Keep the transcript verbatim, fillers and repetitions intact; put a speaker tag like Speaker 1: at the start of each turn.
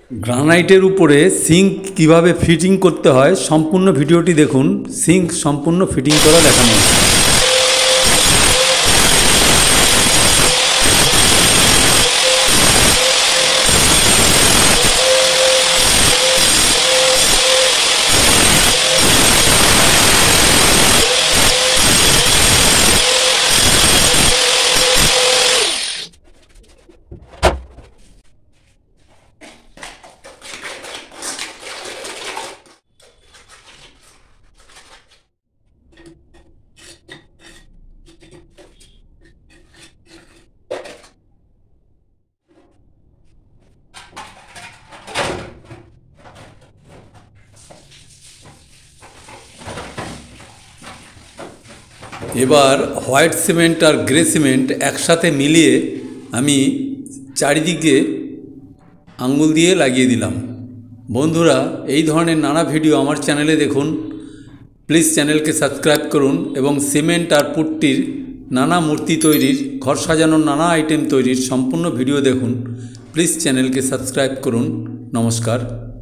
Speaker 1: গ্রানাইটের উপরে সিঙ্ক কিভাবে ফিটিং করতে হয় সম্পূর্ণ ভিডিওটি দেখুন। সিঙ্ক সম্পূর্ণ ফিটিং করা দেখানো হচ্ছে। এবার হোয়াইট সিমেন্ট আর গ্রে সিমেন্ট একসাথে মিলিয়ে আমি চারিদিকে আঙ্গুল দিয়ে লাগিয়ে দিলাম। বন্ধুরা, এই ধরনের নানা ভিডিও আমার চ্যানেলে দেখুন। প্লিজ চ্যানেলকে সাবস্ক্রাইব করুন এবং সিমেন্ট আর পুট্টির নানা মূর্তি তৈরির, ঘর সাজানোর নানা আইটেম তৈরির সম্পূর্ণ ভিডিও দেখুন। প্লিজ চ্যানেলকে সাবস্ক্রাইব করুন। নমস্কার।